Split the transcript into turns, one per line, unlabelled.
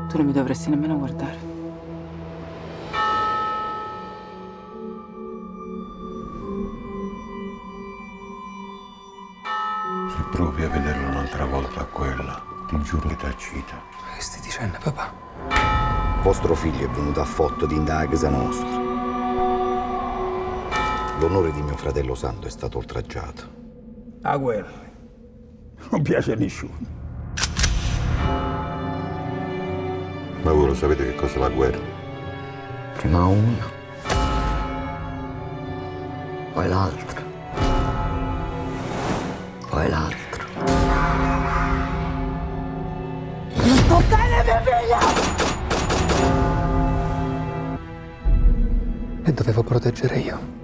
Tu non mi dovresti nemmeno guardare.
Se provi a vederlo un'altra volta a quella, ti giuro che t'accita.
Che stai dicendo, papà?
Vostro figlio è venuto a fotto di indagare a casa nostra. L'onore di mio fratello santo è stato oltraggiato.
La guerra non piace a nessuno.
Ma voi lo sapete che cos'è la guerra?
Prima una, poi l'altra, poi l'altra.
Non toccare mia figlia!
E dovevo proteggere io.